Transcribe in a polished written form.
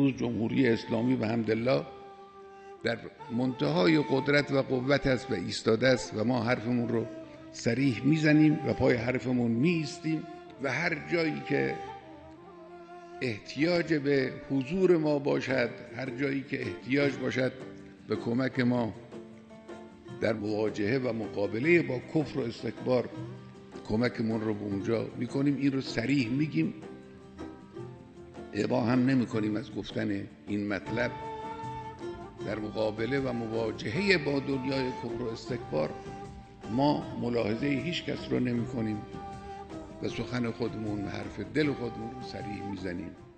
امروز جمهوری اسلامی به حمدالله در منتهای قدرت و قوت است و ایستاده است و ما حرفمون رو صریح میزنیم و پای حرفمون میایستیم و هر جایی که احتیاج به حضور ما باشد، هر جایی که احتیاج باشد به کمک ما در مواجهه و مقابله با کفر و استکبار کمکمون رو به اونجا میکنیم. این رو صریح میگیم، ابا هم نمی کنیم از گفتن این مطلب. در مقابله و مواجهه با دنیای کفر و استکبار ما ملاحظه هیچ کس رو نمی کنیم و سخن خودمون، حرف دل خودمون رو صریح میزنیم.